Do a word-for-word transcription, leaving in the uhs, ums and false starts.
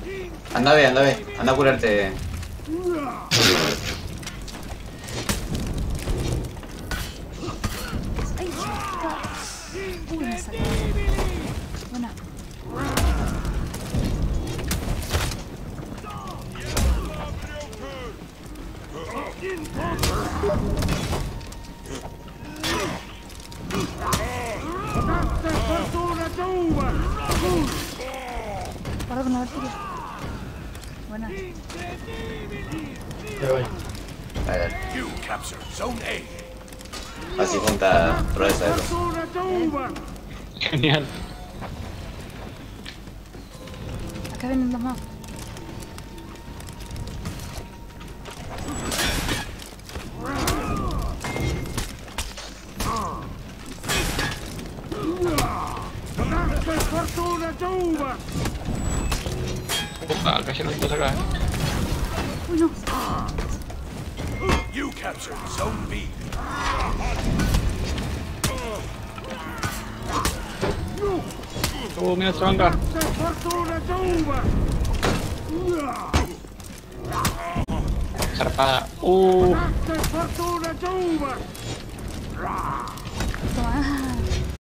Anda ve, anda ve. Anda a curarte. Ay, uy, me salió. Buena. Guarda con la Valkyria. Buena. Ya voy. A ver. You capture Zone A. Así junta proeza de eso. Genial. Acá vienen dos más. Opa, cayeron dos acá. Uy, no. You capture Zone B. Oh, mira esa manga. Zarpada. Uh. Toma.